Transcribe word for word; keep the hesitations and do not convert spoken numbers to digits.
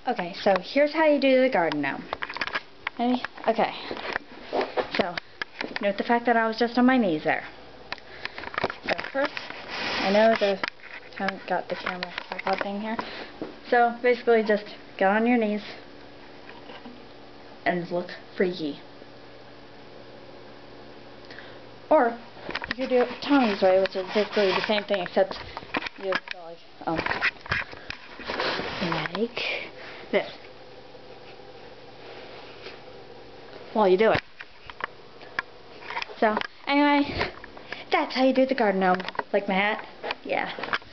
Okay, so here's how you do the garden gnome. Ready? Okay. So, note the fact that I was just on my knees there. So first, I know the haven't got the camera tripod thing here. So basically, just get on your knees and look freaky. Or you could do it Tommy's way, which is basically the same thing, except you go like um like this while you do it. So anyway, that's how you do the garden gnome. Like my hat? Yeah.